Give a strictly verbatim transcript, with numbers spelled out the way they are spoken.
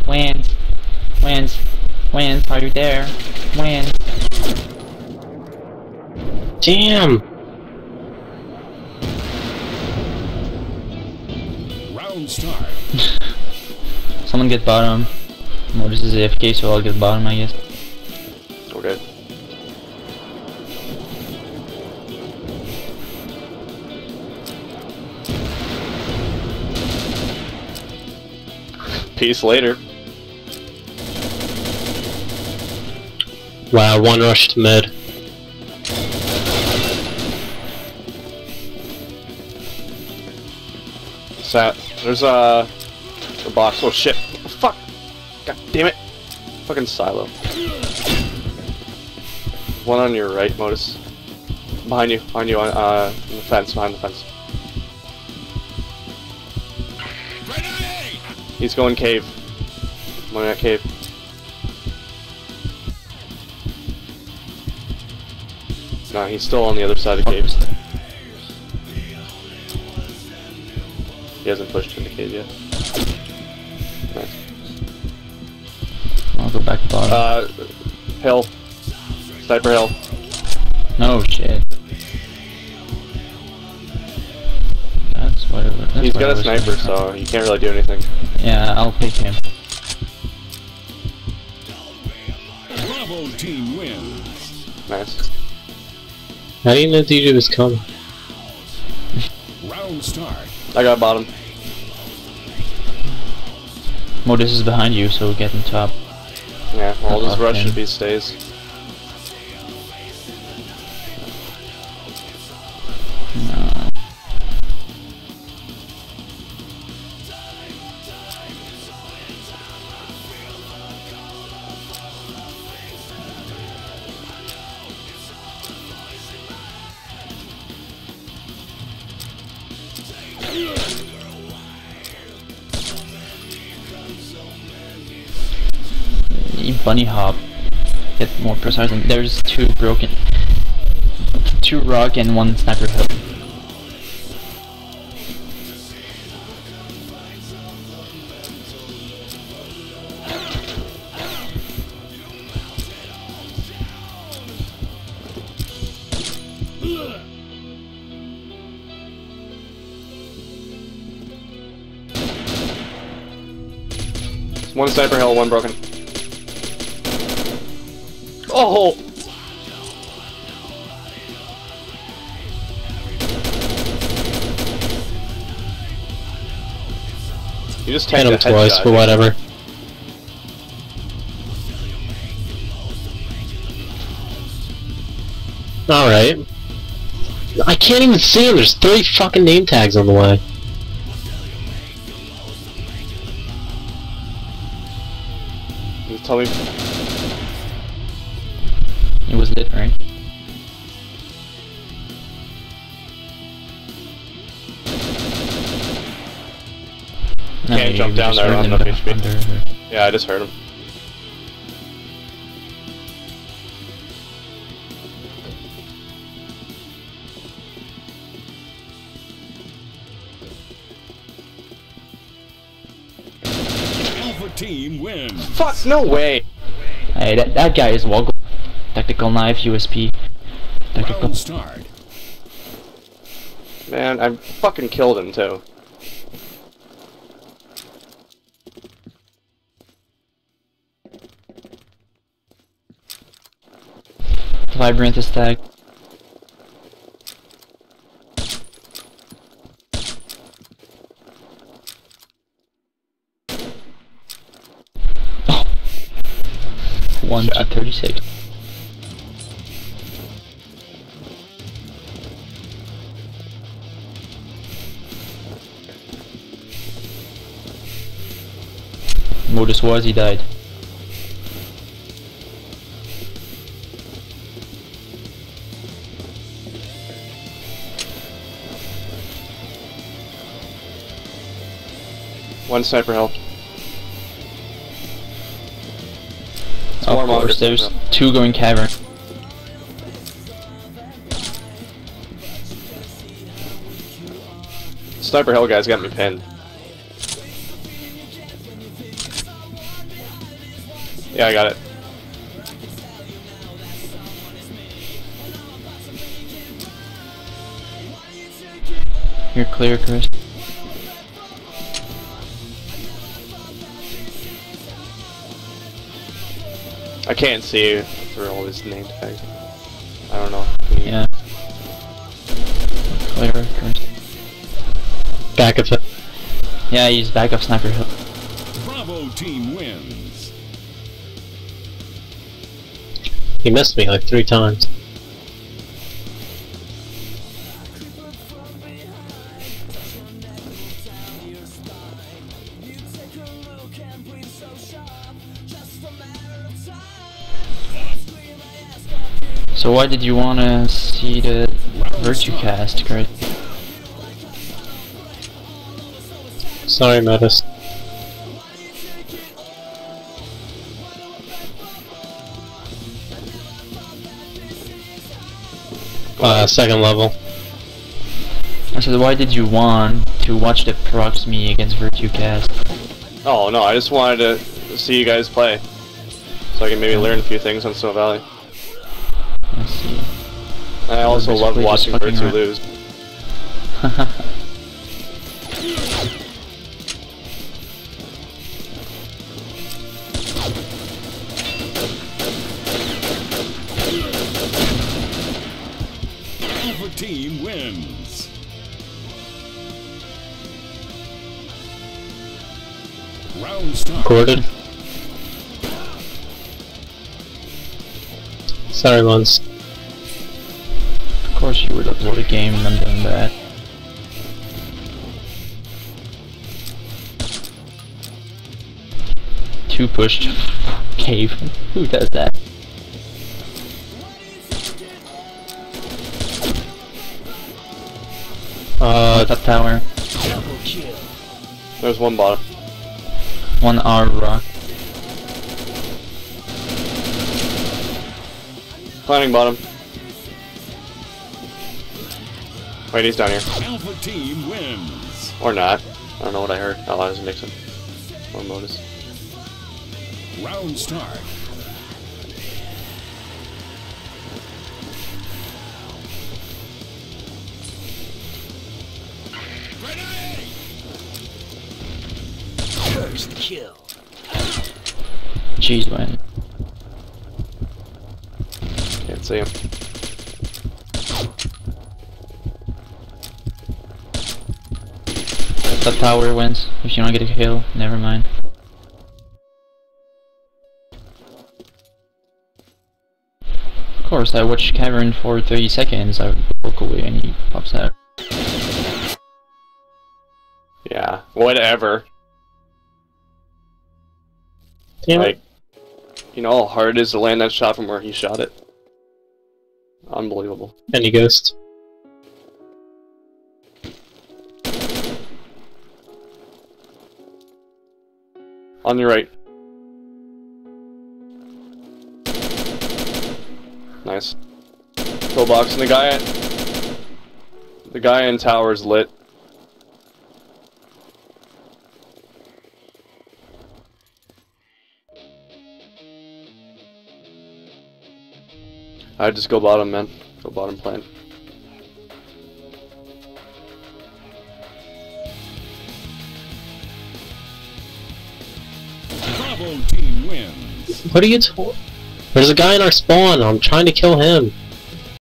Wins. Wins. Wins. Are you there? Wins. Damn! Round start. Someone get bottom. Well, this is A F K, so I'll get bottom, I guess. Okay. Peace later. Wow, one rush to mid. Sat. There's a, a box. Oh shit. Oh, fuck. God damn it. Fucking silo. One on your right, Modus. Behind you. Behind you on uh, on the fence. Behind the fence. He's going cave. Going that cave. No, he's still on the other side of the cave. He hasn't pushed in the cave yet. Nice. I'll go back to bottom. Uh, hill. Sniper hill. No shit. That's whatever. That's He's got a whatever. sniper, so you can't really do anything. Yeah, I'll pick him. Bravo team wins. Nice. How do you know D J was coming? Round start. I got bottom. Modus is behind you, so get on top. Yeah, all this Okay. rush should be stays. No. Bunny hop. Get more precise. And there's two broken, two rock and one sniper hill. One sniper hill, one broken. Oh! You just Hit tanked him a twice, headshot. but whatever. Alright. I can't even see him, there's three fucking name tags on the way. Just tell me. It was lit, right? No, Can't you- jump you down just there, heard on them enough H P. under- Yeah, I just heard him. Alpha team wins. Fuck, no way! Hey, that, that guy is woggle. Tactical knife, U S P. Tactical. Round start. Man, I fucking killed him too. Vibrant is tagged. Oh. one to thirty-six. Modus was, he died. One sniper hill. Of More Mongoose course, there's sniper hill. two going cavern. Sniper hill guy's got me pinned. Yeah, I got it. You're clear, Chris. I can't see you through all these name tags. I don't know. Yeah. Clear, Chris. Back of it. Yeah, he's back up Sniper Hill. Bravo team wins. He missed me like three times. So why did you wanna see the Virtue cast, Chris? Sorry, Metis. Uh, second level. I said, why did you want to watch the Proxime against Virtue cast? Oh no, I just wanted to see you guys play. So I can maybe learn a few things on Snow Valley. I see. I also love basically watching just fucking Virtue around. lose. Alpha team wins. Round start. Recorded. Sorry, Lons. Of course you would upload a game and I'm doing that. Two pushed. Cave. Who does that? Uh, Top tower. There's one bottom. One R rock. Planning bottom. Wait, he's down here. Alpha team wins. Or not. I don't know what I heard. Oh, I was mixing. Or Modus. Round start. First kill. Jeez, man. Can't see him. Top tower wins. If you don't get a kill, never mind. Of course, I watch Cavern for thirty seconds, I walk away and he pops out. Yeah, whatever. damn Like, it. you know how hard it is to land that shot from where he shot it? Unbelievable. Any ghost? On your right. Nice. Pillbox and the guy at the guy in tower's lit. I'd just go bottom, man. Go bottom plant. Bravo team wins. What are you t- There's a guy in our spawn. I'm trying to kill him.